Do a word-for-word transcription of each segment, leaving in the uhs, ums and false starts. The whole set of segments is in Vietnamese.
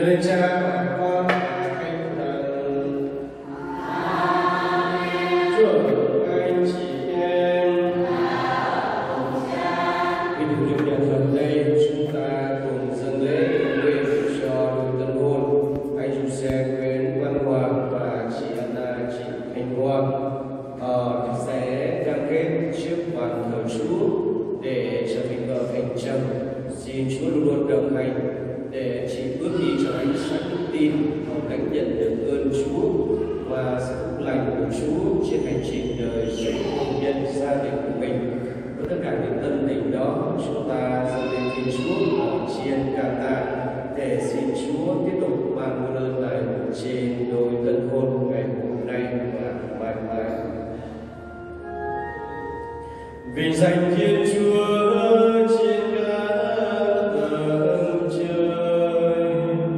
lời Cha và Con và Thánh Thần. Chúc anh chị em. Khi được linh nhận gần đây, chúng ta cùng dâng lễ nguyện cho đôi tân hôn anh Giuse Nguyễn Văn Hoàng và chị Anna chị Thanh Hoa. Ờ, sẽ cam kết trước bàn thờ Chúa để trở thành vợ thành chồng. Xin Chúa luôn luôn đồng hành để chị bước đi trong ánh sáng đức tin, lãnh nhận được ơn Chúa và sự phúc lành của Chúa trên hành trình đời sống hôn nhân gia đình của mình. Với tất cả những tâm tình đó, chúng ta dâng lên Thiên Chúa ở chiên ca tạ để xin Chúa tiếp tục ban muôn ơn lành trên đôi tân hôn ngày hôm nay và mai mai. Vì danh Thiên Chúa trên cả tầng trời.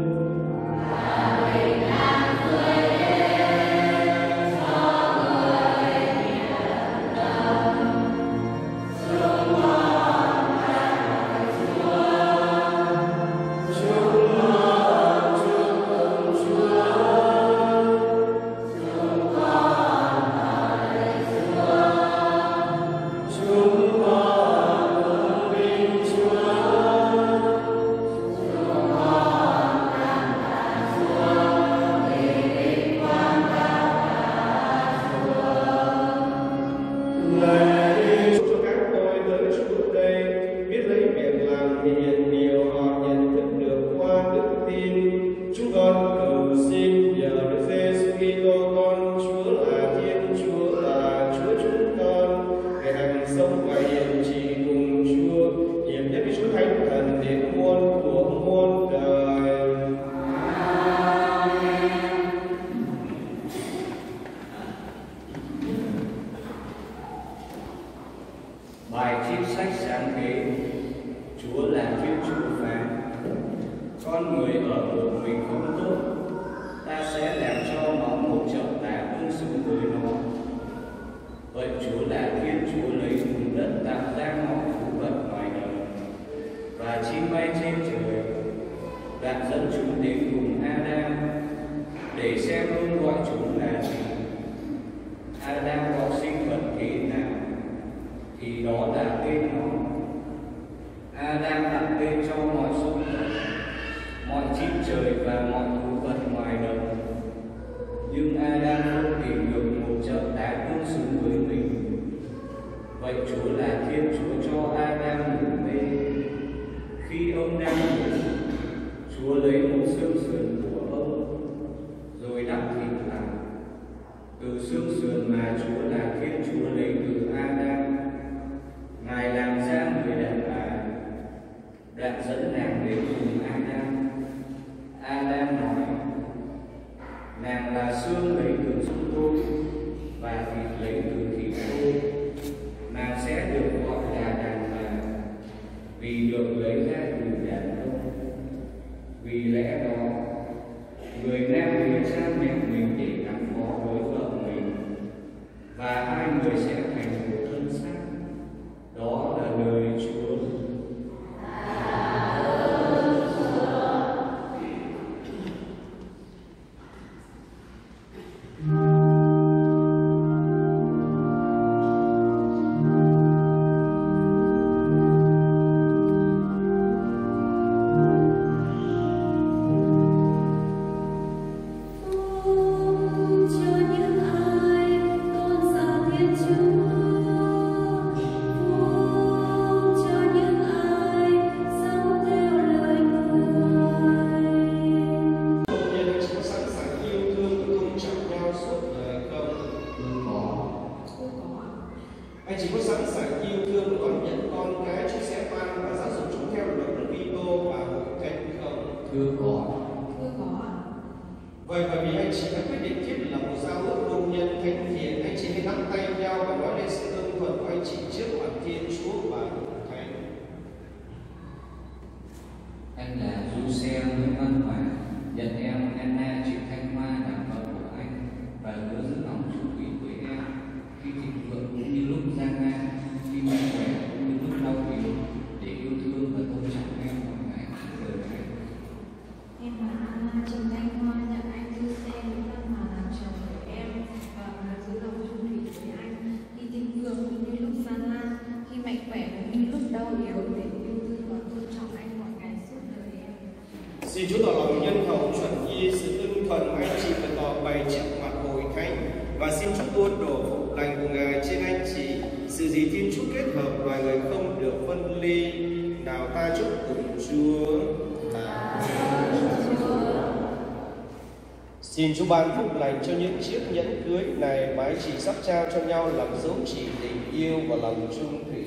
Bài trích sách sáng thế. Chúa là Thiên Chúa phán: con người ở một mình không tốt, ta sẽ làm cho nó một trợ tá tương xứng với nó. Vậy Chúa là Thiên Chúa lấy vùng đất tạo ra mọi thú vật ngoài đời và chim bay trên trời, đã dẫn chúng đến cùng Adam để xem luôn gọi chúng là gì. Adam có sinh vật thế nào thì đó là tên nó. Adam đặt tên cho mọi súc vật, mọi chim trời và mọi thú vật ngoài đồng. Nhưng Adam không tìm được một trợ tá tương xứng với mình. Vậy Chúa là Thiên Chúa cho Adam ngủ mê. Khi ông đang ngủ, Chúa lấy một xương sườn của ông rồi đắp thịt lại. Từ xương sườn mà Chúa là Thiên Chúa lấy từ Adam, Ngài làm ra người đàn bà, đã dẫn nàng đến cùng Adam. Adam nói: nàng là xương lấy từ xương tôi và thịt lấy từ thịt tôi, nàng sẽ được gọi là đàn bà vì được lấy ra từ đàn ông. Vì lẽ đó, người nam lìa cha mẹ mình để gắn bó với vợ mình, và hai người sẽ thành một thân xác. Đó là lời Chúa. Anh chỉ có sẵn sàng yêu thương đón nhận con cái Chúa sẽ ban và giáo dục chúng theo luật của Kitô và của Thánh không? Thưa có. Thưa có ạ. Vậy bởi vì anh chị đã quyết định thiết lập một giao ước hôn nhân thánh thiện, anh chị hãy nắm tay nhau và nói lên sự ưng thuận của anh chị trước mặt Thiên Chúa và Hội Thánh. Anh là Giuse Nguyễn Văn Hoàng, nhận em Anna chị Thanh Hoa làm vợ của anh và hứa giữ lòng chủ quý với em khi thịnh vượng cũng như lúc gian nan, khi mạnh khỏe cũng như lúc đau yếu, để yêu thương và tôn trọng em mọi ngày đời này. Em là gì Thiên Chúa kết hợp, loài người không được phân ly. Nào ta chúc cùng Chúa. Xin Chúa ban phúc lành cho những chiếc nhẫn cưới này mái chỉ sắp trao cho nhau làm dấu chỉ tình yêu và lòng trung thủy.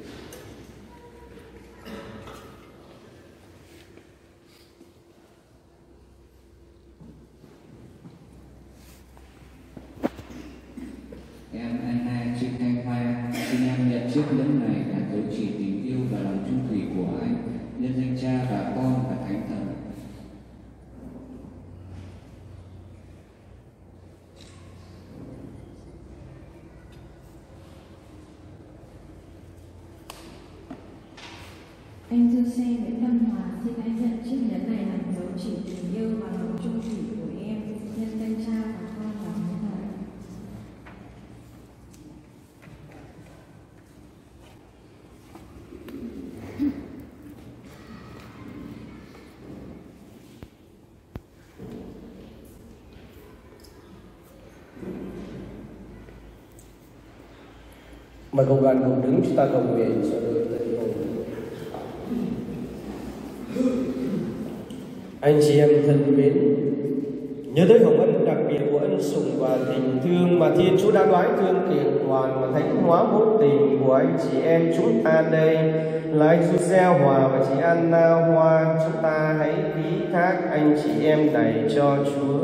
Em Anna Trinh Thanh Hoa, xin em nhận chiếc nhẫn này là dấu chỉ tình yêu và lòng trung thủy của anh, nhân danh Cha và Con và Thánh Thần. Anh Giuse Nguyễn Văn Hòa, xin anh nhận chiếc nhẫn này làm dấu chỉ tình yêu và lòng trung thủy của em, nhân danh Cha và Con và Thánh Thần. Mời cộng đoàn cùng đứng, chúng ta cầu nguyện cho đôi linh hồn. Anh chị em thân mến, nhớ tới hồng ân đặc biệt của ân sủng và tình thương mà Thiên Chúa đã đoái thương kiện hoàn và thánh hóa vô tình của anh chị em chúng ta đây là anh Giuse Hòa và chị Anna Hoa. Chúng ta hãy ký thác anh chị em này cho Chúa.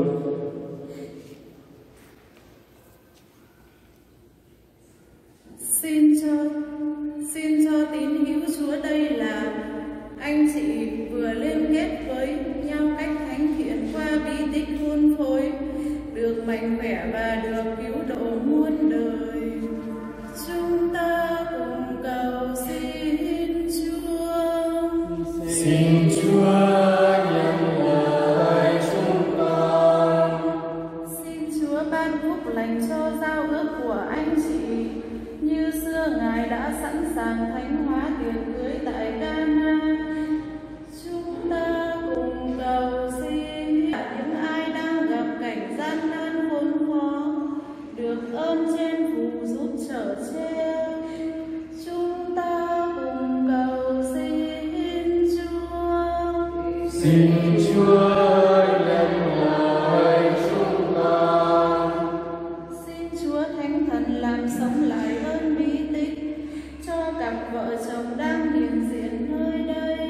Xin cho xin cho tín hữu Chúa đây là anh chị vừa liên kết với nhau cách thánh thiện qua bí tích hôn phối, được mạnh khỏe và được cứu độ muôn đời. Chúng ta cùng cầu xin Chúa. Xin Chúa nhận lời chúng con. Xin Chúa ban phúc lành cho giao ước của anh chị, như xưa Ngài đã sẵn sàng thánh hóa tiệc cưới tại Cana. Chúng ta cùng cầu xin những ai đang gặp cảnh gian nan khốn khó được ơn trên phù giúp chở che. Chúng ta cùng cầu xin Chúa. Xin Chúa nhận lời chúng con. Xin Chúa Thánh Thần làm sống lại ơn bí tích cho cặp vợ chồng đang hiện diện nơi đây.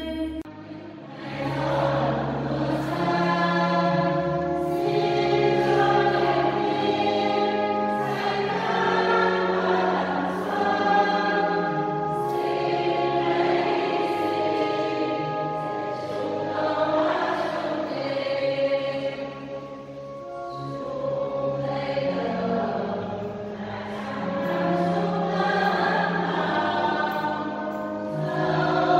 Hãy subscribe cho kênh Ghiền Mì Gõ để không bỏ lỡ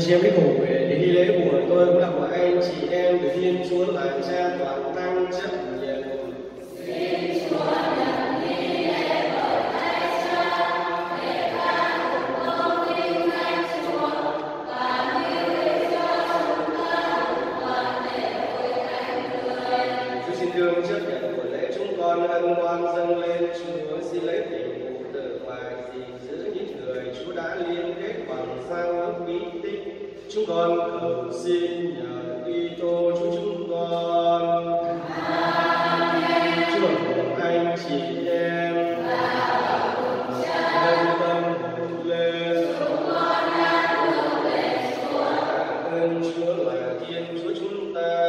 chị em biết cùng để đi lễ của tôi cũng là của anh chị em được Thiên Chúa là Cha toàn năng chấp nhận. Thiên Chúa nhận đi lễ bởi tay Cha để ban phục công vinh danh Chúa và như thế cho chúng ta được hoàn để hội thánh người. Chúa xin thương chấp nhận của lễ chúng con ân oan dâng lên Chúa, xin lấy tình phụ tử và gìn giữ những người Chúa đã liên kết bằng giao ước bí tích. Chúng con cầu xin nhờ Kitô Chúa chúng con. Amen. Chúc mừng anh chị em nâng tâm hồn lên. Chúng con đang hướng về Chúa. Tạ ơn Chúa là Thiên Chúa chúng ta.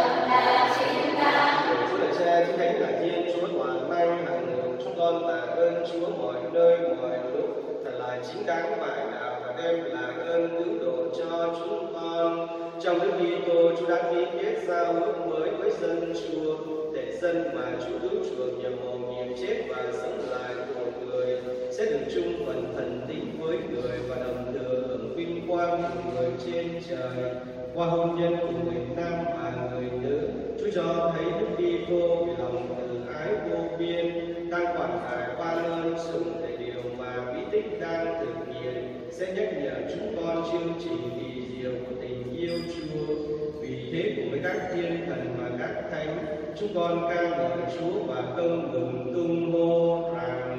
Là chính ta. Chúa là Cha, Chúa Thánh là Thiên Chúa toàn năng hằng hữu. Chúng con tạ ơn Chúa mọi nơi mọi lúc. Thật là chính đáng phải đạo và đem lại ơn cứu độ cho chúng con. Trong Đức Kitô, Chúa đã ký kết giao ước mới với dân Chúa, để dân mà Chúa cứu chuộc nhờ mầu nhiệm chết và sống lại của người sẽ được chung phần thần tính với người và đồng thừa hưởng vinh quang của người trên trời. Qua hôn nhân của người nam và người nữ, Chúa cho thấy Đức Kitô vì lòng từ ái vô biên đang quản khải ban ơn sủng để điều mà bí tích đang thực hiện sẽ nhắc nhở chúng con chương trình kỳ diệu của tình yêu Chúa. Vì thế cùng với các thiên thần và các thánh, chúng con ca ngợi Chúa và công mừng tung hô rằng: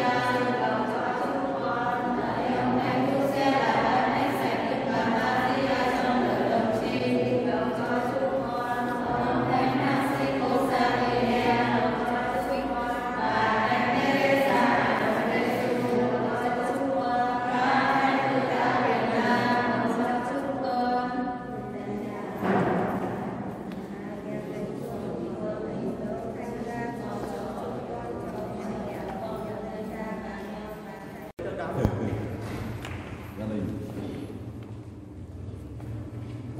Maria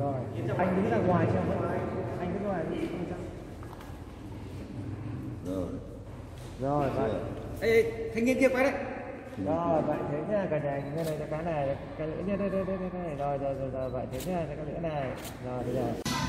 Rồi, anh đứng ra ngoài cho anh đứng ngoài. Rồi. Rồi, vậy. Ê, thanh niên kia quay đấy. Rồi, vậy thế nha, cả nhà cái này cái này, cái lưỡi nha, đây đây đây đây. Rồi rồi rồi rồi, vậy thế nha, cái lưỡi này. Rồi bây giờ.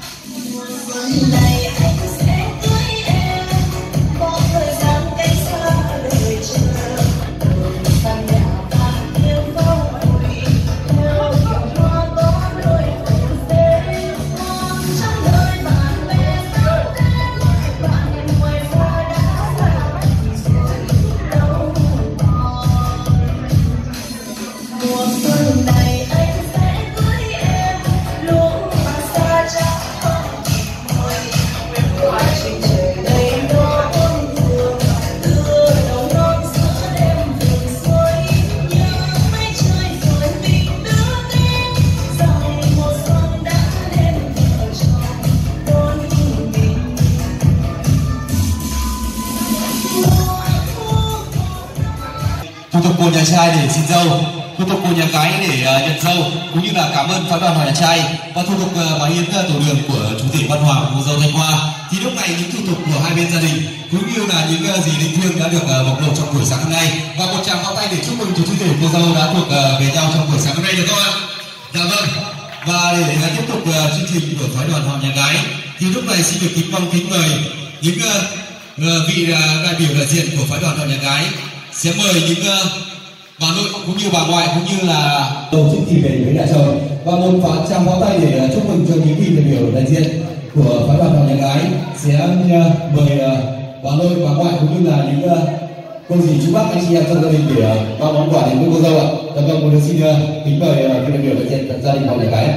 Thủ tục của nhà trai để xin dâu, thủ tục của nhà gái để uh, nhận dâu, cũng như là cảm ơn phái đoàn họ nhà trai và thủ tục uh, bái hiến uh, tổ đường của chủ tịch Văn Hoàng cô dâu Thanh Hoa. Thì lúc này những thủ tục của hai bên gia đình cũng như là những uh, gì linh thiêng đã được uh, bộc lộ trong buổi sáng hôm nay, và một tràng pháo tay để chúc mừng chủ tịch cô dâu đã thuộc uh, về nhau trong buổi sáng hôm nay được không ạ? Dạ vâng. Và để uh, tiếp tục uh, chương trình của phái đoàn họ nhà gái thì lúc này xin được kính mong kính mời những uh, uh, vị uh, đại biểu đại diện của phái đoàn họ nhà gái sẽ mời những uh, bà nội cũng như bà ngoại cũng như là đầu trước thì về với nhà chồng, và một pháo tràng pháo tay để uh, chúc mừng cho những vị đại biểu đại diện của phái đoàn họ nhà gái sẽ uh, mời uh, bà nội bà ngoại cũng như là những uh, cô dì chú bác anh chị em trong gia đình để uh, bao món quà đến với cô dâu ạ. Dạ vâng, một lần xin uh, kính mời uh, vị đại biểu đại diện gia đình họ nhà gái.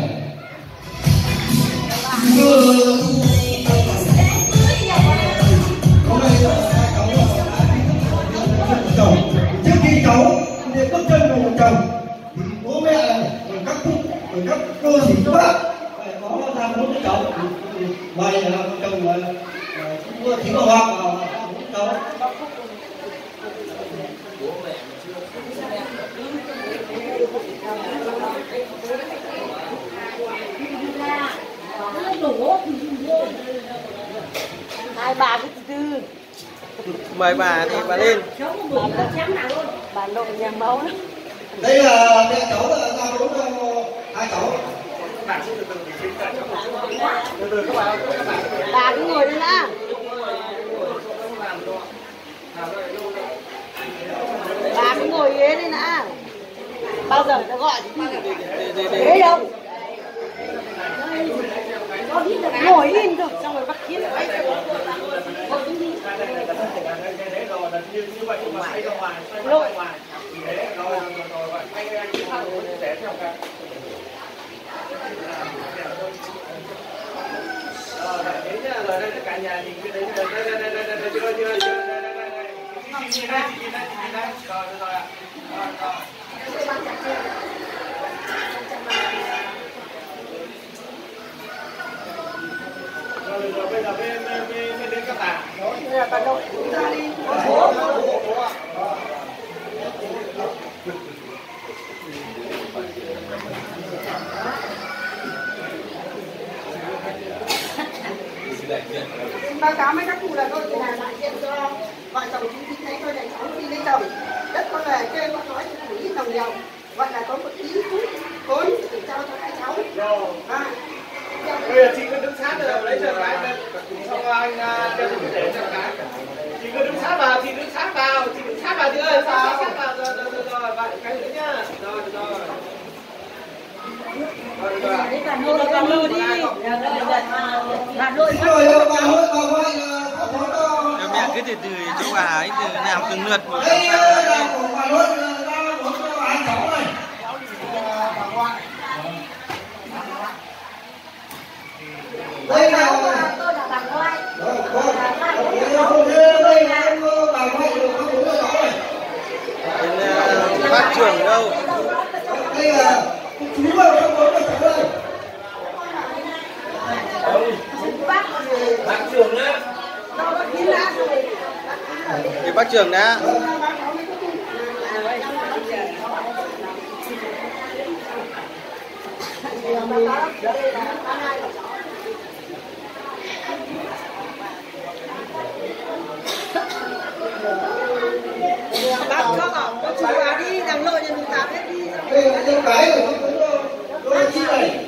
Chồng trước khi cháu đi bước chân vào một chồng thì bố mẹ rồi các cụ rồi các cô dì các bác có ra muốn cho cháu mày là chồng là cũng chỉ có hoa vào cháu. Hai bà cứ từ Mời bà thì bà lên. bà nội nhà máu đó. Đây là mẹ cháu là ra muốn cho hai cháu. Bà cứ ngồi đây đã. Bà cứ ngồi ghế đây đã. Bao giờ nó gọi ghế đâu. Ngồi im thôi, xong rồi bắt kiếm đấy. Lội. Rồi đây tất cả nhà nhìn cái đấy, đây đây đây đây đây chưa chưa chưa đây đây đây nhìn đây nhìn đây nhìn đây rồi rồi ạ rồi rồi rồi rồi bây giờ bên bên bên đến các bạn Đây là bà nội ra đi. Báo cáo mấy các cụ là tôi chỉ là đại diện cho vợ chồng chú Thị thấy tôi để cháu đi lấy chồng. Đất con về quê con nói cho đủ ít đồng nhiều. Vậy là có một tí chút vốn để trao cho hai cháu. rồi À. bây giờ chị cứ đứng sát rồi lấy cho cái xong anh cho chị để cho cái chị cứ đứng sát vào chị đứng sát vào chị đứng sát vào chị ơi sát sát vào rồi rồi rồi rồi bạn cái nữa nhá rồi rồi Đấy bà nội bà nội đi. Bà nội Rồi bà nội bà ngoại có món cho Mẹ cứ từ từ cho bà ấy từ làm từng lượt. đây là của bà nội ra món cho hai cháu này. Bà ngoại. Đây là tôi là bà ngoại. Rồi, con. Đây là em bà ngoại được có bốn đứa cháu này. Bên bác trưởng đâu? Đây là chú ơi có bốn đứa cháu đây. bác trưởng đấy Thì bác trưởng đã. bác cho bảo có chú bà đi làm lội nhà mình tám hết đi. Đây là cái cái của nó nó chi này.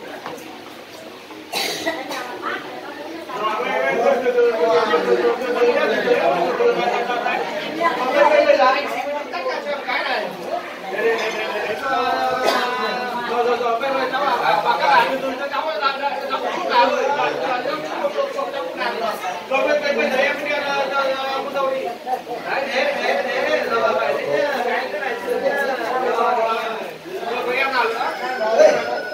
Rồi rồi rồi, bên bên cháu à, và các bạn từ từ cho cháu ra đây, cháu cũng làm rồi, rồi cháu cũng làm rồi. Rồi bên bên bên đấy em đi cho cô dâu đi. Đấy, thế thế thế rồi vậy thế cái cái này chưa rồi rồi với em nào nữa. Đây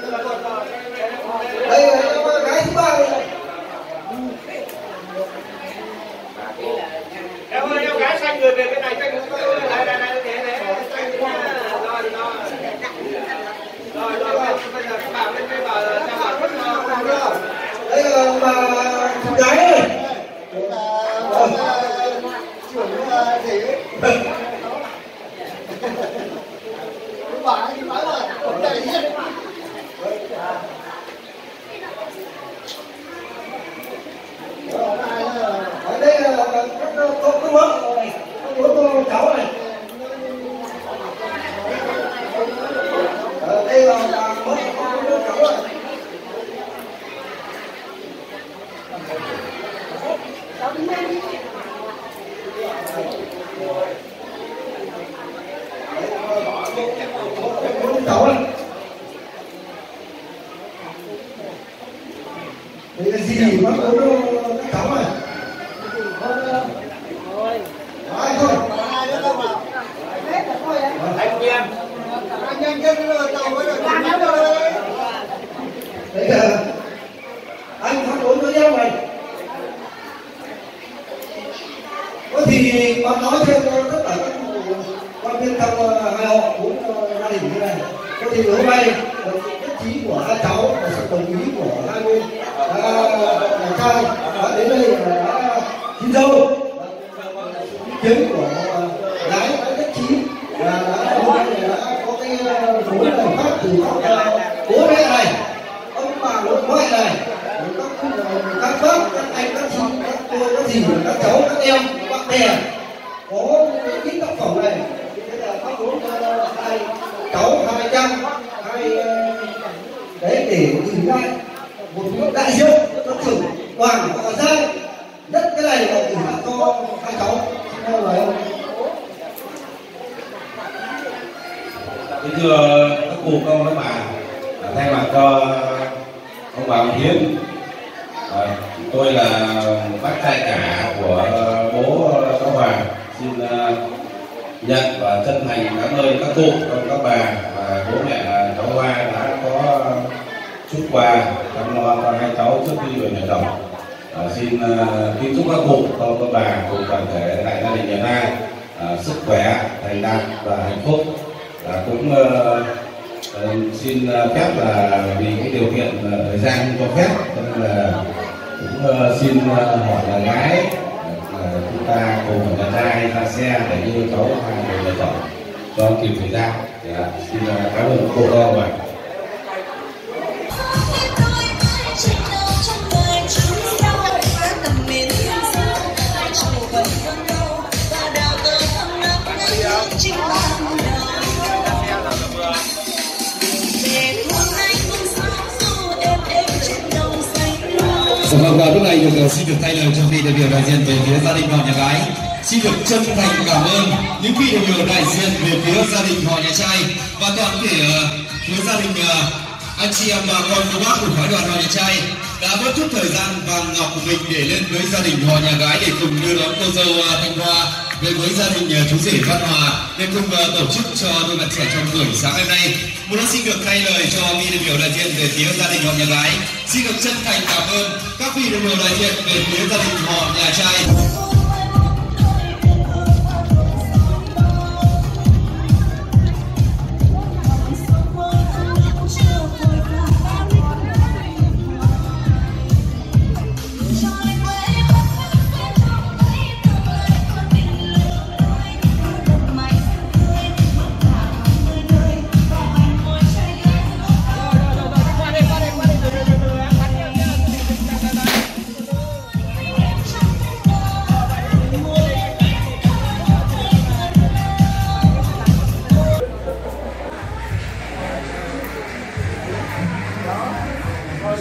đây là cái thứ ba này. Em ơi, em gái xanh người về bên này xanh người đây đây đây thế thế rồi rồi rồi rồi bây giờ các bạn lên đây bảo cho bạn rất là Đây là bà con gái này. Ở đây là có có có bố này, có bố cháu này. Ở đây là bà bố có cháu này. Cháu này. Đây là gì mà bố các cháu này. Ai thôi. anh em Anh nhanh chân rồi tàu mới được. Đấy là anh phát bốn với nhau này. Có thì con nói thêm cho tất cả các quan viên trong hai họ bốn gia đình như này. Có thì hôm nay nhất trí của hai cháu và sự đồng ý của hai bên đã trai đã đến đây đã xin dâu. Ý kiến của gái đã nhất trí và đã hôm nay đã có cái phối này phát từ các bố mẹ này, ông bà nội ngoại này, các các bác, các anh, các chị, các cô, các dì, các cháu, các em, bạn bè có ít tác phẩm này. Thế là các bố hai cháu hai trăm hai đấy để gửi lại một đại diện cho trưởng đoàn và gia nhất cái này là gửi lại cho hai cháu. Xin mời ông. Kính thưa các cụ các ông các bà, thay mặt cho ông bà ông Hiến, à, tôi là bác trai cả của bố cháu Hoàng, xin uh, nhận và chân thành cảm ơn các cụ các bà và bố mẹ cháu Hoa đã có chút quà chăm lo cho hai cháu trước khi về nhà chồng. À, xin uh, kính chúc các cụ các bà cùng toàn thể đại gia đình nhà ta uh, sức khỏe, thành đạt và hạnh phúc. À, cũng uh, uh, xin uh, phép là vì cái điều kiện uh, thời gian không cho phép nên là cũng uh, xin uh, hỏi là gái uh, chúng ta cùng nhà trai ra xe để đưa cháu hai người nhà chồng cho kịp thời gian. Yeah, xin uh, cảm ơn cô các bạn. Vâng, và lúc này được xin được thay lời cho vị đại biểu đại diện về phía gia đình họ nhà gái. Xin được chân thành cảm ơn những vị đại biểu đại diện về phía gia đình họ nhà trai và toàn thể phía gia đình anh chị em bà con cô bác của phái đoàn họ nhà trai đã mất chút thời gian vàng ngọc của mình để lên với gia đình họ nhà gái để cùng đưa đón cô dâu Thanh Hoa về với gia đình chú rể Văn Hòa để cùng tổ chức cho đôi bạn trẻ trong buổi sáng hôm nay. Muốn xin được thay lời cho vị đại biểu đại diện về phía gia đình họ nhà gái. Xin được chân thành cảm ơn các vị đại biểu đại diện về phía gia đình họ nhà trai.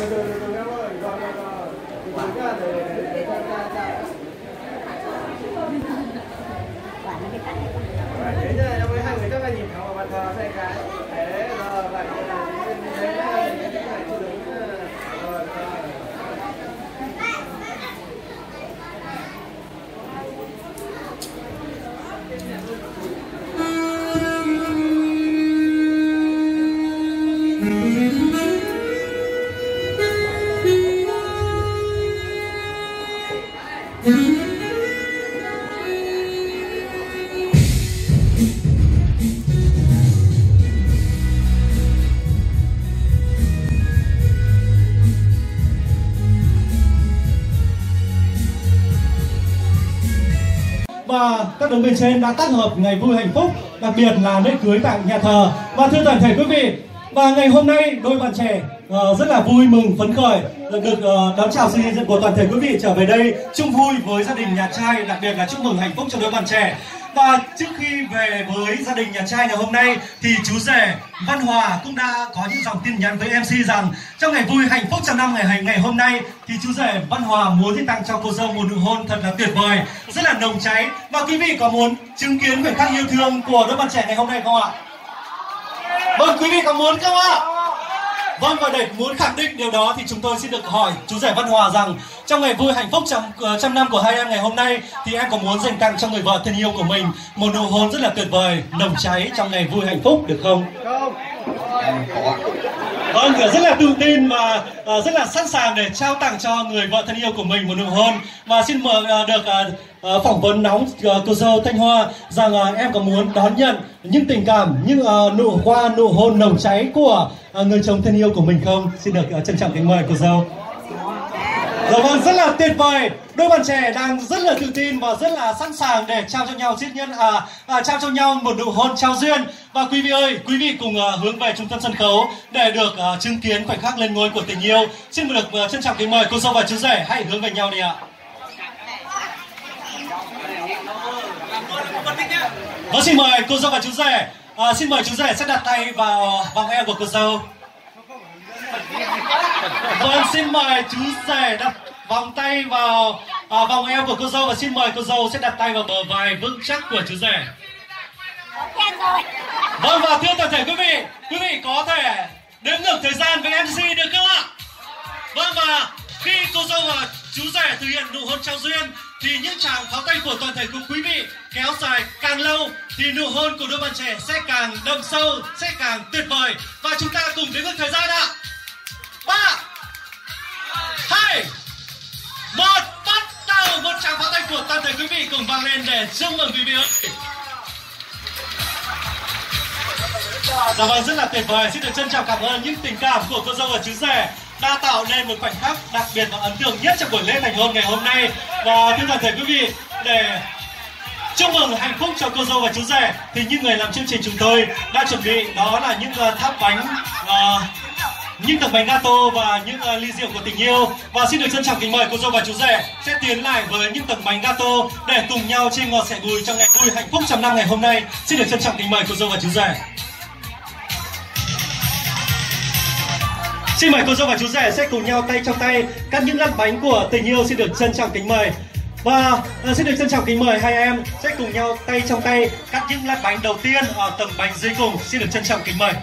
Thế nhá, em với hai người chắc là nhìn thẳng vào mặt thờ thay cái. Thế rồi vậy thế nhá, những cái này chưa đúng. Rồi rồi. Và các đồng bên trên đã tác hợp ngày vui hạnh phúc, đặc biệt là lễ cưới tại nhà thờ. Và thưa toàn thể quý vị, và ngày hôm nay đôi bạn trẻ uh, rất là vui mừng phấn khởi được, được uh, đón chào sự hiện diện của toàn thể quý vị trở về đây chung vui với gia đình nhà trai, đặc biệt là chúc mừng hạnh phúc cho đôi bạn trẻ. Và trước khi về với gia đình nhà trai ngày hôm nay thì chú rể Văn Hòa cũng đã có những dòng tin nhắn với em xê rằng trong ngày vui hạnh phúc trăm năm ngày ngày hôm nay thì chú rể Văn Hòa muốn thì tặng cho cô dâu một nụ hôn thật là tuyệt vời, rất là nồng cháy. Và quý vị có muốn chứng kiến khoảnh khắc yêu thương của đôi bạn trẻ ngày hôm nay không ạ? Vâng, quý vị có muốn không ạ? Vâng, và để muốn khẳng định điều đó thì chúng tôi xin được hỏi chú rể Văn Hòa rằng trong ngày vui hạnh phúc trăm, trăm năm của hai em ngày hôm nay thì em có muốn dành tặng cho người vợ thân yêu của mình một nụ hôn rất là tuyệt vời, nồng cháy trong ngày vui hạnh phúc được không? Không. Vâng, rất là tự tin và uh, rất là sẵn sàng để trao tặng cho người vợ thân yêu của mình một nụ hôn. Và xin mời uh, được uh, uh, phỏng vấn nóng uh, cô dâu Thanh Hoa rằng uh, em có muốn đón nhận những tình cảm, những uh, nụ hoa, nụ hôn nồng cháy của uh, người chồng thân yêu của mình không? Xin được uh, trân trọng kính mời cô dâu. Dạ vâng, rất là tuyệt vời. Đôi bạn trẻ đang rất là tự tin và rất là sẵn sàng để trao cho nhau chiếc nhân à, à trao cho nhau một nụ hôn trao duyên. Và quý vị ơi, quý vị cùng uh, hướng về trung tâm sân khấu để được uh, chứng kiến khoảnh khắc lên ngôi của tình yêu. Xin được uh, trân trọng kính mời cô dâu và chú rể hãy hướng về nhau đi ạ. Vâng, xin mời cô dâu và chú rể. À, xin mời chú rể sẽ đặt tay vào vòng eo của cô dâu. Vâng, xin mời chú rể đặt vòng tay vào à, vòng eo của cô dâu và xin mời cô dâu sẽ đặt tay vào bờ vai vững chắc của chú rể. Vâng, và thưa toàn thể quý vị, quý vị có thể đếm ngược thời gian với em xê được không ạ? Vâng, và khi cô dâu và chú rể thực hiện nụ hôn trao duyên thì những tràng pháo tay của toàn thể của quý vị kéo dài càng lâu thì nụ hôn của đôi bạn trẻ sẽ càng đậm sâu, sẽ càng tuyệt vời. Và chúng ta cùng đếm ngược thời gian ạ. Ba, hai, một, bắt đầu. Một tràng pháo tay của toàn thể quý vị cùng vang lên để chúc mừng quý vị ơi. Dạ vâng, rất là tuyệt vời. Xin được trân trọng cảm ơn những tình cảm của cô dâu và chú rể đã tạo nên một khoảnh khắc đặc biệt và ấn tượng nhất trong buổi lễ thành hôn ngày hôm nay. Và thưa toàn thể quý vị, để chúc mừng hạnh phúc cho cô dâu và chú rể thì những người làm chương trình chúng tôi đã chuẩn bị đó là những uh, tháp bánh, uh, những tầng bánh gato và những uh, ly rượu của tình yêu. Và xin được trân trọng kính mời cô dâu và chú rể sẽ tiến lại với những tầng bánh gato để cùng nhau chia ngọt sẻ bùi trong ngày vui hạnh phúc trăm năm ngày hôm nay. Xin được trân trọng kính mời cô dâu và chú rể. Xin mời cô dâu và chú rể sẽ cùng nhau tay trong tay cắt những lát bánh của tình yêu. Xin được trân trọng kính mời. Và uh, xin được trân trọng kính mời hai em sẽ cùng nhau tay trong tay cắt những lát bánh đầu tiên ở tầng bánh dưới cùng. Xin được trân trọng kính mời.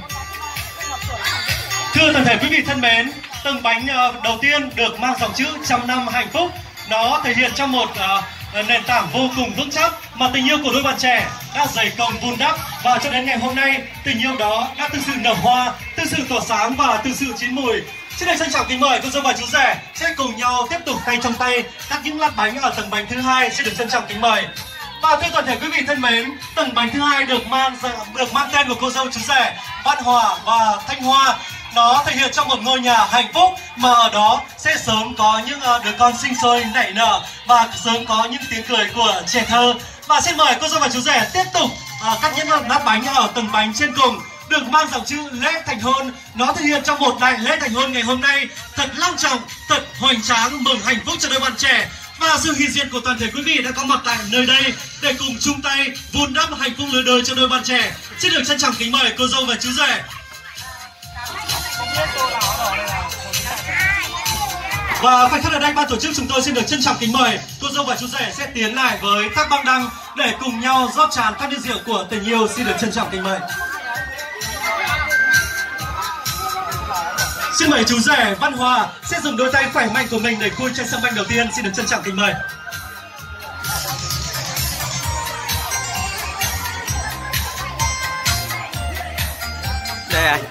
Thưa toàn thể quý vị thân mến, tầng bánh uh, đầu tiên được mang dòng chữ trăm năm hạnh phúc. Nó thể hiện trong một uh, nền tảng vô cùng vững chắc mà tình yêu của đôi bạn trẻ đã dày công vun đắp, và cho đến ngày hôm nay tình yêu đó đã thực sự nở hoa, thực sự tỏa sáng và thực sự chín mùi. Xin được trân trọng kính mời cô dâu và chú rể sẽ cùng nhau tiếp tục tay trong tay cắt những lát bánh ở tầng bánh thứ hai. Xin được trân trọng kính mời. Và thưa toàn thể quý vị thân mến, tầng bánh thứ hai được mang được mang tên của cô dâu chú rể Văn Hòa và Thanh Hoa. Nó thể hiện trong một ngôi nhà hạnh phúc mà ở đó sẽ sớm có những uh, đứa con sinh sôi nảy nở và sớm có những tiếng cười của trẻ thơ. Và xin mời cô dâu và chú rể tiếp tục uh, cắt những lát bánh ở tầng bánh trên cùng được mang dòng chữ lễ thành hôn. Nó thể hiện trong một đại lễ thành hôn ngày hôm nay thật long trọng, thật hoành tráng, mừng hạnh phúc cho đôi bạn trẻ. Và sự hiện diện của toàn thể quý vị đã có mặt tại nơi đây để cùng chung tay vun đắp hạnh phúc lứa đôi cho đôi bạn trẻ. Xin được trân trọng kính mời cô dâu và chú rể. Và khoảnh khắc ở đây ban tổ chức chúng tôi xin được trân trọng kính mời cô dâu và chú rể sẽ tiến lại với tháp băng đăng để cùng nhau rót tràn tháp ly rượu của tình yêu. Xin được trân trọng kính mời. Xin mời chú rể Văn Hòa sẽ dùng đôi tay khỏe mạnh của mình để khui chai sâm banh đầu tiên. Xin được trân trọng kính mời. Đây à.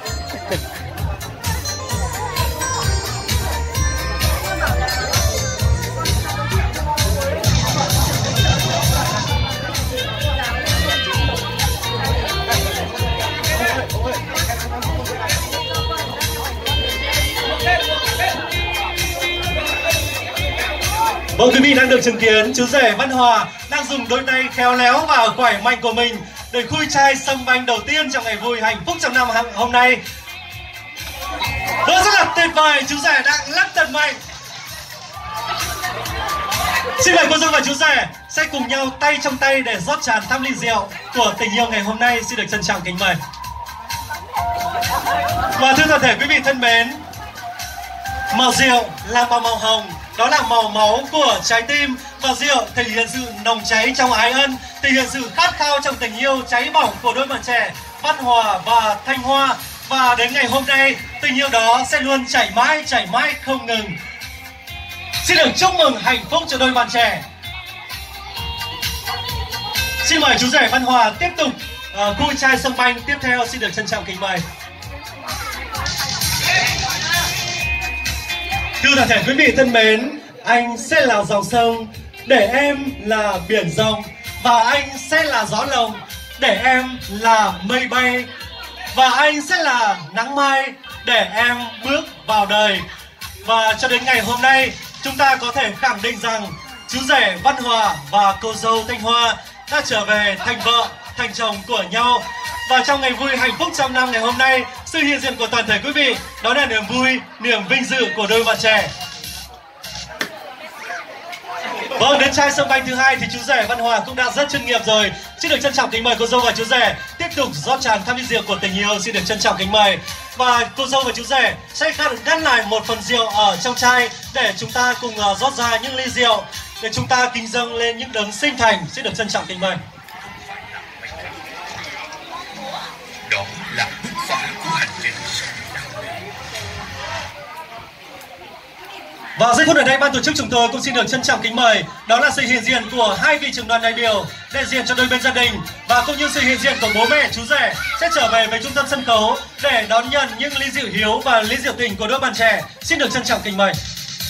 Vâng, quý vị đang được chứng kiến chú rể Văn Hòa đang dùng đôi tay khéo léo và khỏe mạnh của mình để khui chai sâm banh đầu tiên trong ngày vui hạnh phúc trong năm hôm nay. Vâng, rất là tuyệt vời, chú rể đang lắc thật mạnh. Xin mời cô dâu và chú rể sẽ cùng nhau tay trong tay để rót tràn tháp ly rượu của tình yêu ngày hôm nay. Xin được trân trọng kính mời. Và thưa toàn thể quý vị thân mến, màu rượu là màu màu hồng, đó là màu máu của trái tim, và rượu thể hiện sự nồng cháy trong ái ân, thể hiện sự khát khao trong tình yêu cháy bỏng của đôi bạn trẻ Văn Hòa và Thanh Hoa. Và đến ngày hôm nay, tình yêu đó sẽ luôn chảy mãi, chảy mãi không ngừng. Xin được chúc mừng hạnh phúc cho đôi bạn trẻ. Xin mời chú rể Văn Hòa tiếp tục uh, khui chai sâm banh tiếp theo. Xin được trân trọng kính mời. Thưa toàn thể quý vị thân mến, anh sẽ là dòng sông để em là biển rộng, và anh sẽ là gió lồng để em là mây bay, và anh sẽ là nắng mai để em bước vào đời. Và cho đến ngày hôm nay, chúng ta có thể khẳng định rằng chú rể Văn Hòa và cô dâu Thanh Hoa đã trở về thành vợ, thành chồng của nhau. Và trong ngày vui hạnh phúc trong năm ngày hôm nay, sự hiện diện của toàn thể quý vị đó là niềm vui, niềm vinh dự của đôi bạn trẻ. Vâng, đến chai sâm banh thứ hai thì chú rể Văn Hòa cũng đã rất chuyên nghiệp rồi. Xin được trân trọng kính mời cô dâu và chú rể tiếp tục rót tràn tháp ly rượu của tình yêu. Xin được trân trọng kính mời. Và cô dâu và chú rể sẽ gắn lại một phần rượu ở trong chai để chúng ta cùng rót ra những ly rượu để chúng ta kính dâng lên những đấng sinh thành. Xin được trân trọng kính mời. Đó là bước phá của hành trình. Và giây phút ở đây ban tổ chức chúng tôi cũng xin được trân trọng kính mời, đó là sự hiện diện của hai vị trưởng đoàn đại biểu đại diện cho đôi bên gia đình, và cũng như sự hiện diện của bố mẹ chú rể sẽ trở về với trung tâm sân khấu để đón nhận những ly rượu hiếu và ly rượu tình của đôi bạn trẻ. Xin được trân trọng kính mời.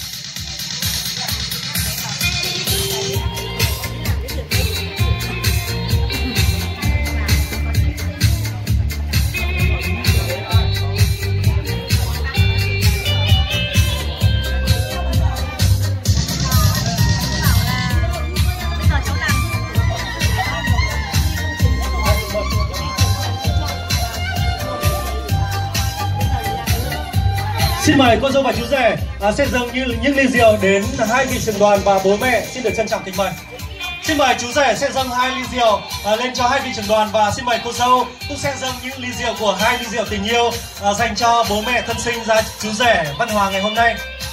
Xin mời cô dâu và chú rể à, sẽ dâng như những ly rượu đến hai vị trưởng đoàn và bố mẹ. Xin được trân trọng kính mời. Xin mời chú rể sẽ dâng hai ly rượu à, lên cho hai vị trưởng đoàn, và xin mời cô dâu cũng sẽ dâng những ly rượu của hai ly rượu tình yêu à, dành cho bố mẹ thân sinh ra chú rể Văn Hòa ngày hôm nay.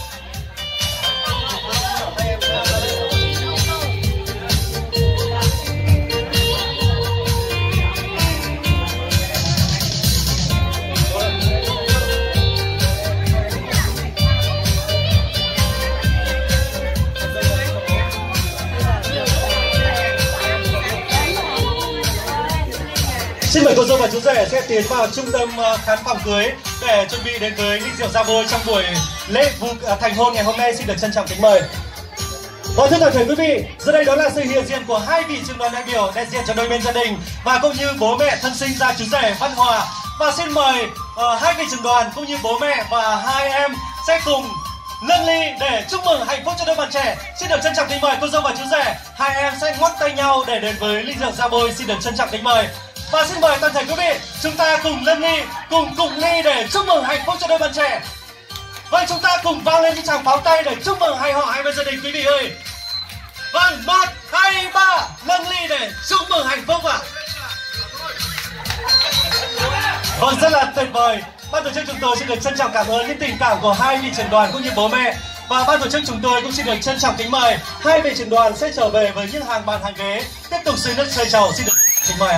Xin mời cô dâu và chú rể sẽ tiến vào trung tâm khán phòng cưới để chuẩn bị đến với ly rượu ra bôi trong buổi lễ vụ thành hôn ngày hôm nay. Xin được trân trọng kính mời. Và thưa toàn thể quý vị, giờ đây đó là sự hiện diện của hai vị trưởng đoàn đại biểu đại diện cho đôi bên gia đình và cũng như bố mẹ thân sinh ra chú rể Văn Hòa. Và xin mời uh, hai vị trưởng đoàn cũng như bố mẹ và hai em sẽ cùng nâng ly để chúc mừng hạnh phúc cho đôi bạn trẻ. Xin được trân trọng kính mời cô dâu và chú rể. Hai em sẽ ngoắc tay nhau để đến với ly rượu ra bôi. Xin được trân trọng kính mời. Và xin mời toàn thể quý vị, chúng ta cùng nâng ly, cùng cùng ly để chúc mừng hạnh phúc cho đôi bạn trẻ. Vậy chúng ta cùng vang lên những tràng pháo tay để chúc mừng hai họ hai bên gia đình quý vị ơi. Vâng, một, hai, ba, nâng ly để chúc mừng hạnh phúc ạ. Vâng, rất là tuyệt vời. Ban tổ chức chúng tôi xin được trân trọng cảm ơn những tình cảm của hai vị trưởng đoàn cũng như bố mẹ. Và ban tổ chức chúng tôi cũng xin được trân trọng kính mời hai vị trưởng đoàn sẽ trở về với những hàng bàn hàng ghế tiếp tục xây nước xây trầu. Xin được kính mời ạ.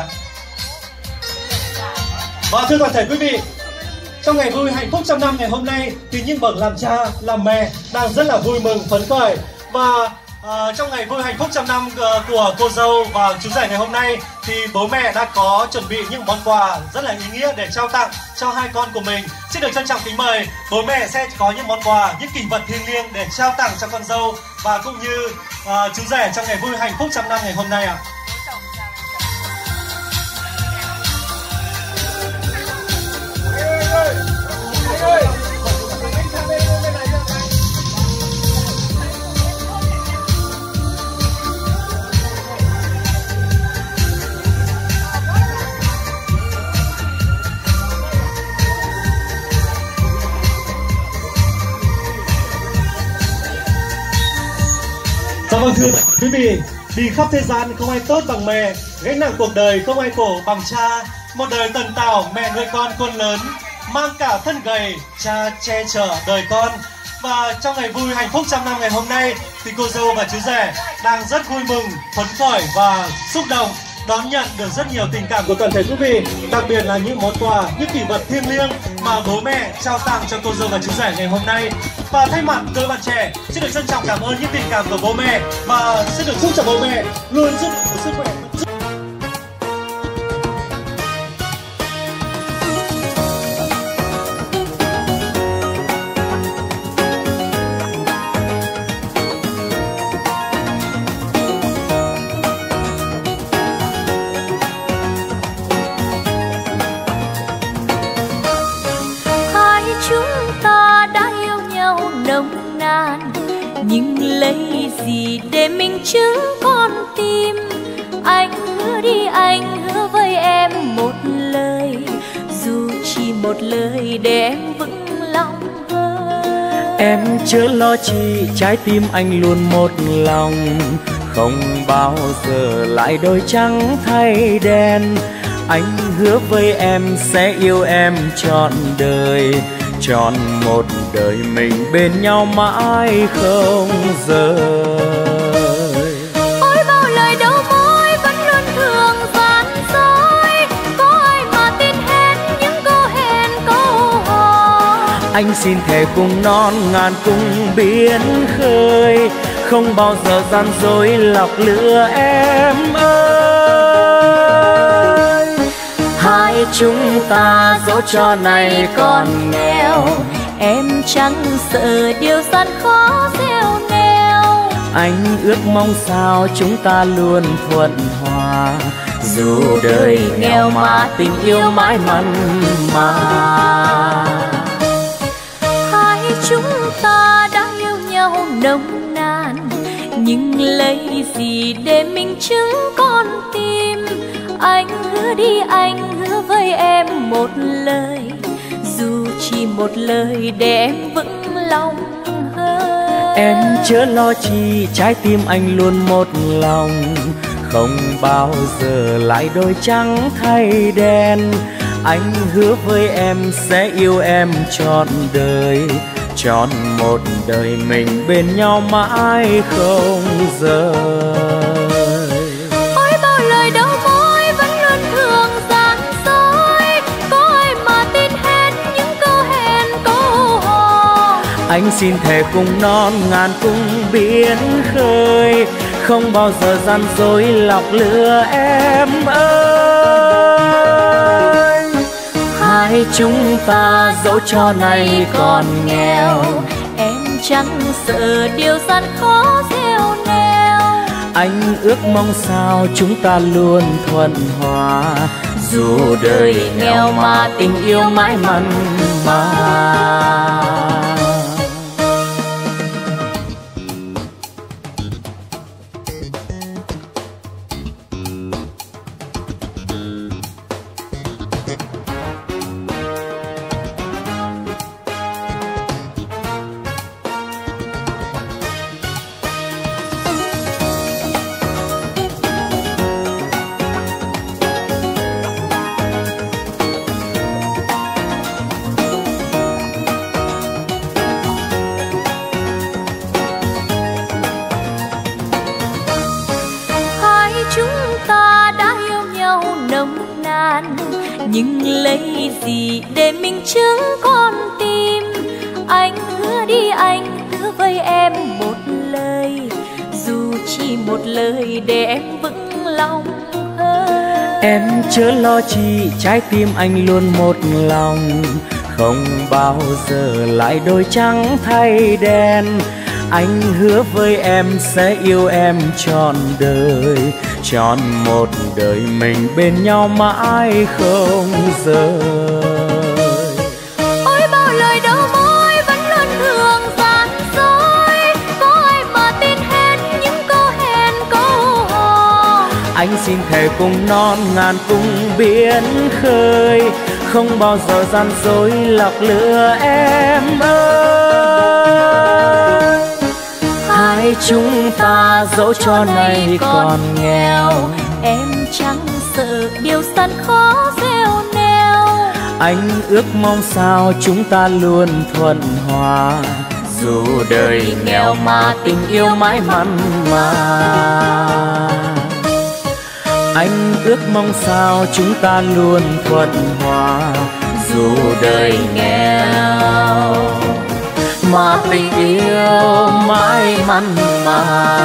Và thưa toàn thể quý vị, trong ngày vui hạnh phúc trăm năm ngày hôm nay thì những bậc làm cha, làm mẹ đang rất là vui mừng phấn khởi. Và uh, trong ngày vui hạnh phúc trăm năm uh, của cô dâu và chú rể ngày hôm nay thì bố mẹ đã có chuẩn bị những món quà rất là ý nghĩa để trao tặng cho hai con của mình. Xin được trân trọng kính mời bố mẹ sẽ có những món quà, những kỷ vật thiêng liêng để trao tặng cho con dâu và cũng như uh, chú rể trong ngày vui hạnh phúc trăm năm ngày hôm nay ạ. Dạ vâng, thưa quý vị, đi khắp thế gian không ai tốt bằng mẹ, gánh nặng cuộc đời không ai khổ bằng cha. Một đời tần tảo mẹ nuôi con khôn lớn, mang cả thân gầy cha che chở đời con. Và trong ngày vui hạnh phúc trăm năm ngày hôm nay thì cô dâu và chú rể đang rất vui mừng, phấn khởi và xúc động đón nhận được rất nhiều tình cảm của toàn thể quý vị, đặc biệt là những món quà, những kỷ vật thiêng liêng mà bố mẹ trao tặng cho cô dâu và chú rể ngày hôm nay. Và thay mặt đôi bạn trẻ xin được trân trọng cảm ơn những tình cảm của bố mẹ và xin được chúc cho bố mẹ luôn giữ được sức khỏe. Nhưng lấy gì để mình chứng con tim? Anh hứa đi, anh hứa với em một lời, dù chỉ một lời để em vững lòng hơn. Em chớ lo chi, trái tim anh luôn một lòng, không bao giờ lại đôi trắng thay đen. Anh hứa với em sẽ yêu em trọn đời, trọn một đời mình bên nhau mãi không rời. Ôi bao lời đầu môi vẫn luôn thường gian dối, có ai mà tin hết những câu hẹn câu hò. Anh xin thề cùng non ngàn cung biển khơi, không bao giờ gian dối lọc lừa em ơi. Hai chúng ta dẫu cho này còn nghèo, em chẳng sợ điều gian khó gieo neo. Anh ước mong sao chúng ta luôn thuận hòa, dù đời nghèo mà tình yêu mãi mặn mà. Hai chúng ta đã yêu nhau nồng nàn, nhưng lấy gì để mình chứng con tim? Anh hứa đi, anh hứa với em một lời, dù chỉ một lời để em vững lòng hơn. Em chớ lo chi, trái tim anh luôn một lòng, không bao giờ lại đôi trắng thay đen. Anh hứa với em sẽ yêu em trọn đời, trọn một đời mình bên nhau mãi không rời. Anh xin thề cùng non ngàn cung biển khơi, không bao giờ gian dối lọc lừa em ơi. Hai chúng ta dẫu cho này còn nghèo, em chẳng sợ điều gian khó gieo neo. Anh ước mong sao chúng ta luôn thuận hòa, dù đời nghèo mà tình yêu mãi mặn mà. nhưng lấy gì để minh chứng con tim. Anh hứa đi, anh hứa với em một lời, dù chỉ một lời để em vững lòng hơn. Em chớ lo chi, trái tim anh luôn một lòng, không bao giờ lại đôi trắng thay đen. Anh hứa với em sẽ yêu em trọn đời, trọn một đời mình bên nhau mãi không rời. Ôi bao lời đầu môi vẫn luôn thường gian dối, có ai mà tin hết những câu hẹn câu hò. Anh xin thề cùng non ngàn cung biển khơi, không bao giờ gian dối lọc lừa em ơi. Hai chúng ta dẫu cho này còn nghèo, em chẳng sợ điều gian khó gieo neo. Anh ước mong sao chúng ta luôn thuận hòa, dù đời nghèo mà tình yêu mãi mặn mà. Anh ước mong sao chúng ta luôn thuận hòa, dù đời nghèo mà tình yêu mãi mặn mà.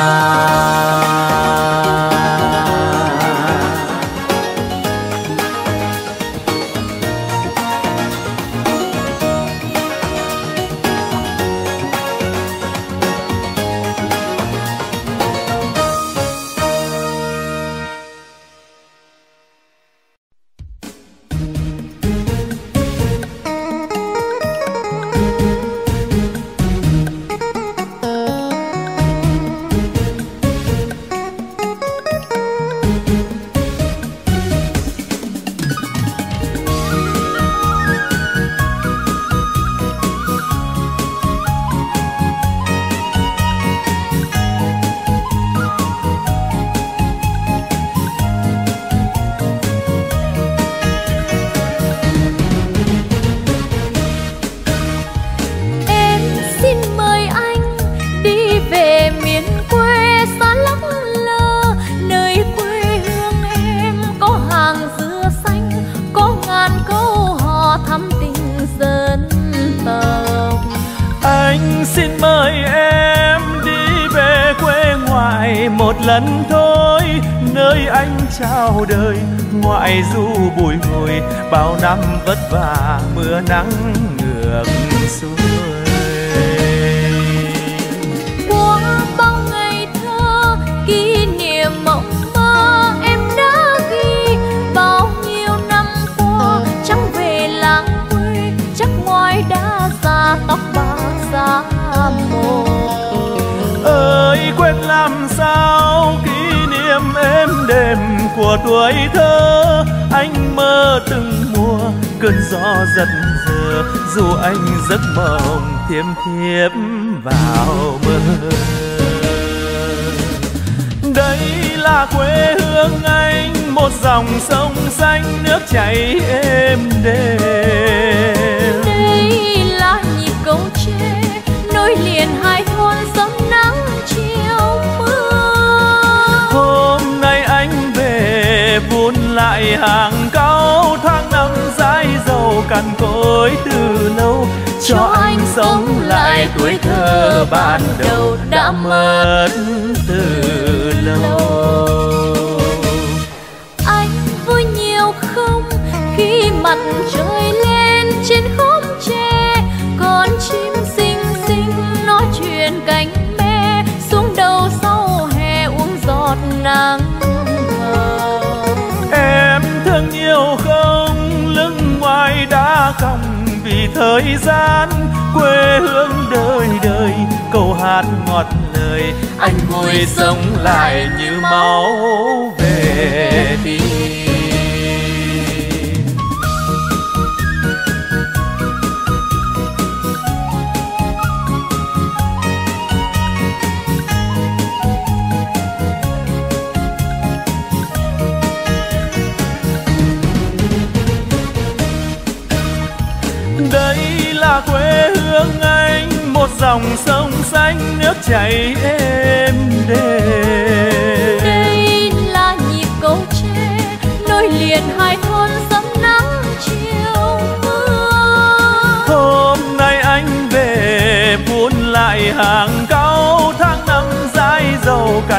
Một lần thôi nơi anh trao đời, ngoại du bùi ngùi bao năm vất vả mưa nắng ngược xuôi. Qua bao ngày thơ kỷ niệm mộng mơ em đã ghi, bao nhiêu năm qua chẳng về làng quê, chắc ngoài đã già tóc bạc xa mồ. Ơi quên làm sao kỷ niệm êm đềm của tuổi thơ, anh mơ từng mùa cơn gió giật giờ, dù anh giấc mộng thiêm thiếp vào mơ. Đây là quê hương anh, một dòng sông xanh nước chảy êm đềm. Đây là nhịp câu tre nối liền hai thôn sớm nắng chiều mưa. Hôm nay anh về vun lại hàng cau, tháng năm dãi dầu cằn cỗi từ lâu, cho anh sống lại tuổi thơ ban đầu đã mất từ lâu. Anh vui nhiều không khi mặt trời lên trên khóm tre, con chim xinh xinh nói chuyện cánh me, xuống đầu sau hè uống giọt nắng thờ. Em thương nhiều không, lưng ngoài đã còng vì thời gian, quê hương đời đời câu hát ngọt lời, anh vui sống lại như máu về tim. Đây là quê hương anh, một dòng sông xanh nước chảy êm đềm. Đây là nhịp câu tre nối liền hai thôn sớm nắng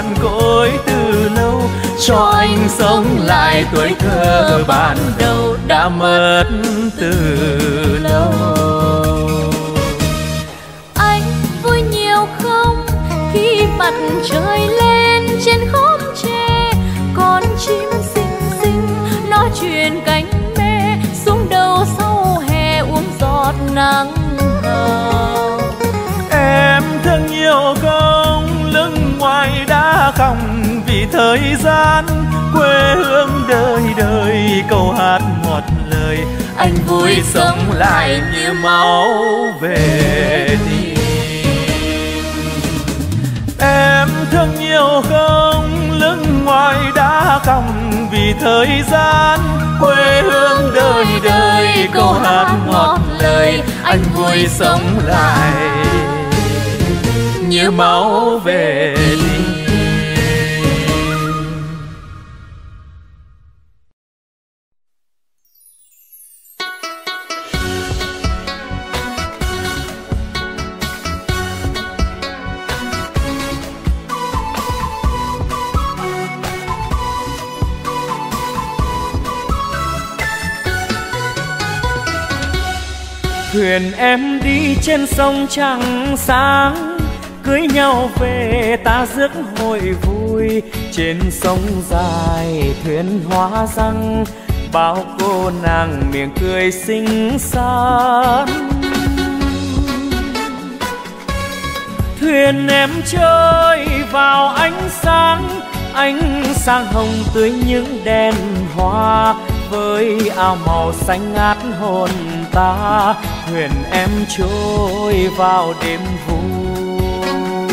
cằn cỗi từ lâu, cho anh sống lại tuổi thơ ban đầu đã mất từ lâu. Anh vui nhiều không khi mặt trời lên trên khóm tre, con chim xinh xinh nói chuyện cánh me xuống đầu sau hè uống giọt nắng hồng. Em thương nhiều không lưng ngoài đã còng vì thời gian, quê hương đời đời câu hát một lời, anh vui sống lại như máu về tim. Em thương nhiều không lưng ngoài đã còng vì thời gian, quê hương đời đời câu hát ngọt lời, anh vui sống lại như máu về tim. Thuyền em đi trên sông trắng sáng, cưới nhau về ta rước hội vui. Trên sông dài thuyền hoa răng, bao cô nàng miệng cười xinh xắn. Thuyền em trôi vào ánh sáng, ánh sáng hồng tươi những đèn hoa, với áo màu xanh ngát hồn ta. Thuyền em trôi vào đêm vui.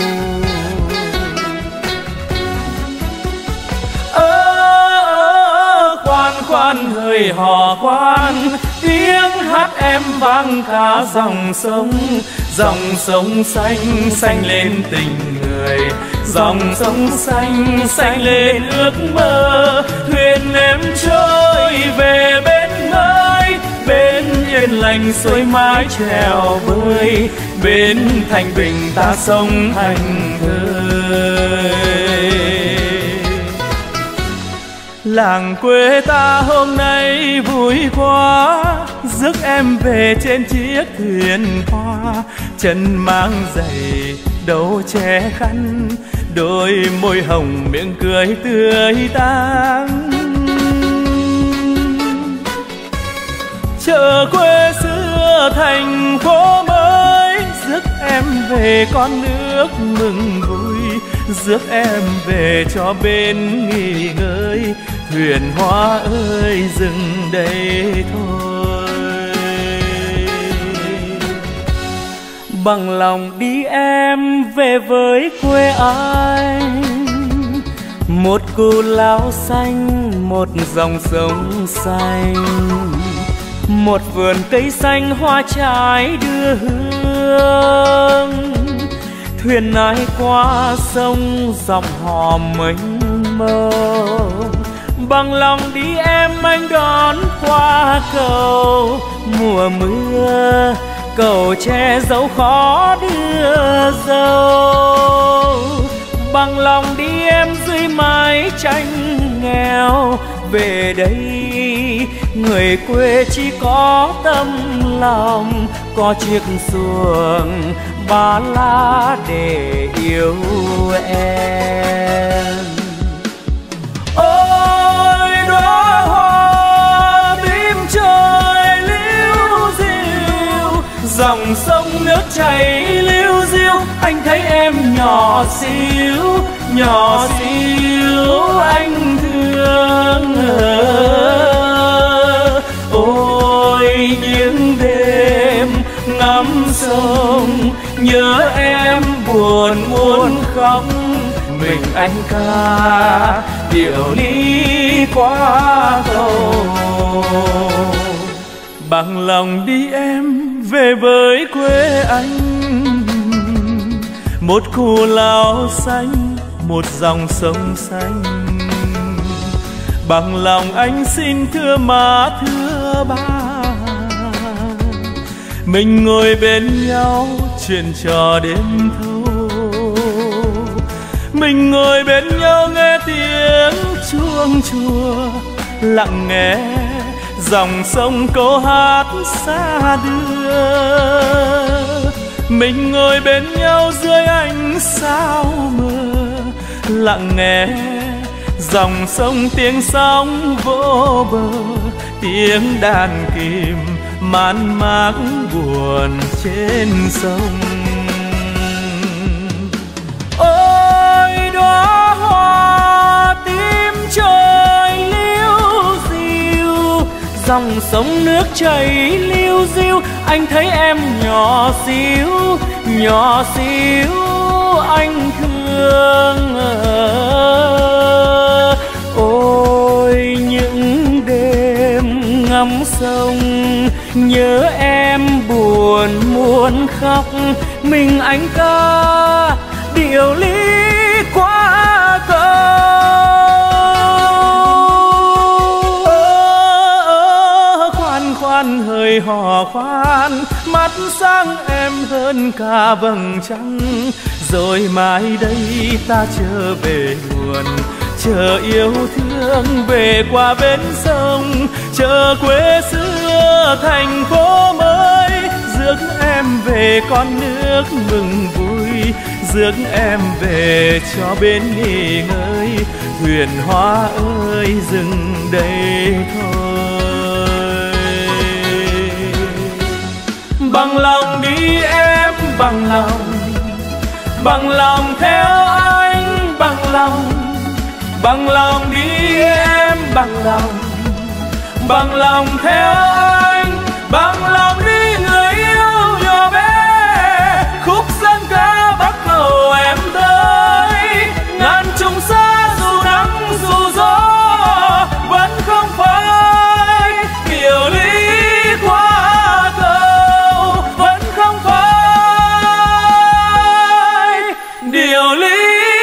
Ơ ơ khoan khoan hỡi hò khoan, tiếng hát em vang cả dòng sông. Dòng sông xanh xanh lên tình người, dòng sông xanh xanh lên ước mơ. Thuyền em trôi về bên mới, bên yên lành xuôi mái chèo bơi, bên thành bình ta sống thành thơi. Làng quê ta hôm nay vui quá, rước em về trên chiếc thuyền hoa. Chân mang giày đầu che khăn, đôi môi hồng miệng cười tươi tắn. Chợ quê xưa thành phố mới, rước em về con nước mừng vui. Rước em về cho bên nghỉ ngơi, thuyền hoa ơi dừng đây thôi. Bằng lòng đi em về với quê anh, một cù lao xanh, một dòng sông xanh, một vườn cây xanh hoa trái đưa hương. Thuyền nái qua sông dòng hò mênh mông, bằng lòng đi em anh đón qua cầu. Mùa mưa cầu che dấu khó đưa dâu, bằng lòng đi em dưới mái tranh nghèo. Về đây người quê chỉ có tâm lòng, có chiếc xuồng ba lá để yêu em. Ôi đóa hoa tím trời liễu diêu, dòng sông nước chảy liễu diêu. Anh thấy em nhỏ xíu, nhỏ xíu anh thương. Ôi những đêm ngắm sông nhớ em buồn muốn khóc, mình anh ca điệu ly qua cầu. Bằng lòng đi em về với quê anh, một khu lao xanh, một dòng sông xanh. Bằng lòng anh xin thưa má thưa ba, mình ngồi bên nhau chuyện trò đêm thâu. mình ngồi bên nhau nghe tiếng chuông chùa, lặng nghe dòng sông câu hát xa đưa. Mình ngồi bên nhau dưới ánh sao mờ, lặng nghe dòng sông tiếng sóng vô bờ, tiếng đàn kìm man mác buồn trên sông. Ôi đóa hoa tím trôi liêu xiêu, dòng sông nước chảy liêu xiêu, anh thấy em nhỏ xíu, nhỏ xíu anh thương. Ôi những đêm ngắm sông nhớ em buồn muốn khóc, mình anh ca điệu lý qua câu. Khoan khoan hơi hò khoan, mắt sáng em hơn cả vầng trăng, rồi mai đây ta trở về nguồn, chờ yêu thương về qua bên sông, chờ quê xưa thành phố mới, rước em về con nước mừng vui, rước em về cho bên nghỉ ngơi, thuyền hoa ơi dừng đây thôi. Bằng lòng đi em, bằng lòng, bằng lòng theo anh, bằng lòng, bằng lòng đi em, bằng lòng, bằng lòng theo anh, bằng lòng đi người yêu nhỏ bé. Khúc dân ca bắc cầu em tới, ngàn trùng xa dù nắng dù gió, vẫn không phải điều lý qua cầu, vẫn không phải điều lý.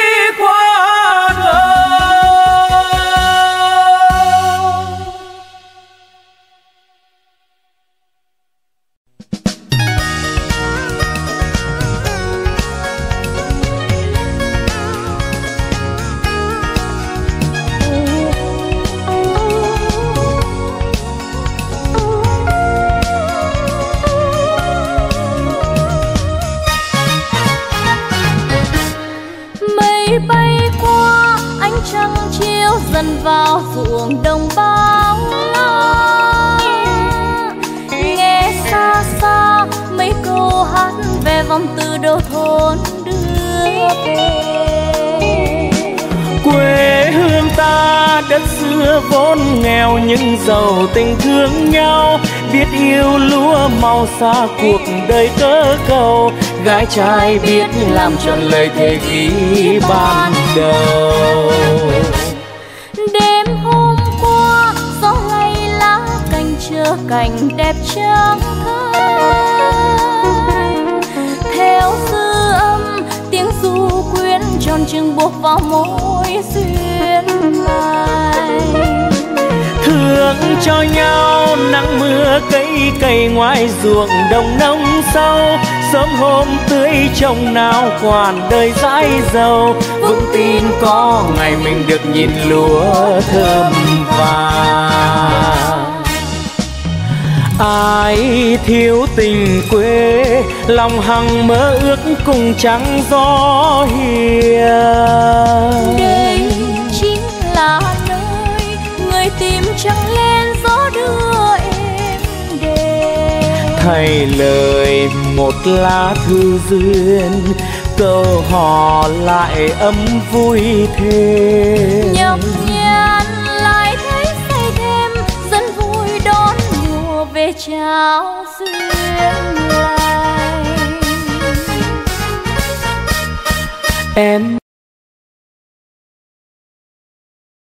dần vào ruộng đồng bao la, nghe xa xa mấy câu hát về vòng từ đầu thôn đưa về. Quê hương ta đất xưa vốn nghèo nhưng giàu tình thương nhau, biết yêu lúa màu xa cuộc đời cơ cầu, gái trai biết làm tròn lời thề ghi ban đầu. Đêm hôm qua gió lay lá cành chờ cảnh đẹp trắng thơ, theo dư âm tiếng du quyến tròn trừng buộc vào môi duyên mai. Thương cho nhau nắng mưa cây cày ngoài ruộng đồng nông sâu, sớm hôm tưới trồng nào quản đời dãi dầu, vững tin có ngày mình được nhìn lúa thơm vàng. Ai thiếu tình quê lòng hằng mơ ước cùng trắng gió hiền. Đây chính là nơi người tìm trăng lên gió đưa em đến. Thay lời một lá thư duyên, câu hò lại ấm vui thêm. Nhọc nhằn lại thấy say thêm, dân vui đón mùa về trao duyên lành. Em